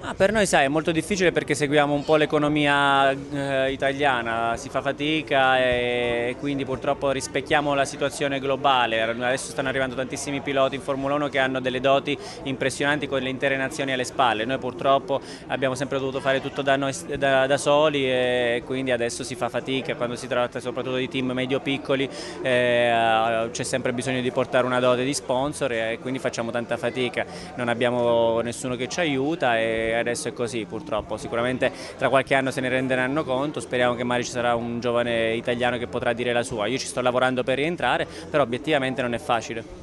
Per noi sai è molto difficile perché seguiamo un po' l'economia italiana, si fa fatica e quindi purtroppo rispecchiamo la situazione globale. Adesso stanno arrivando tantissimi piloti in Formula 1 che hanno delle doti impressionanti con le intere nazioni alle spalle. Noi purtroppo abbiamo sempre dovuto fare tutto da noi, da soli e quindi adesso si fa fatica. Quando si tratta soprattutto di team medio-piccoli c'è sempre bisogno di portare una dote di sponsor e quindi facciamo tanta fatica. Non abbiamo nessuno che ci aiuta e adesso è così purtroppo. Sicuramente tra qualche anno se ne renderanno conto, speriamo che magari ci sarà un giovane italiano che potrà dire la sua. Io ci sto lavorando per rientrare, però obiettivamente non è facile.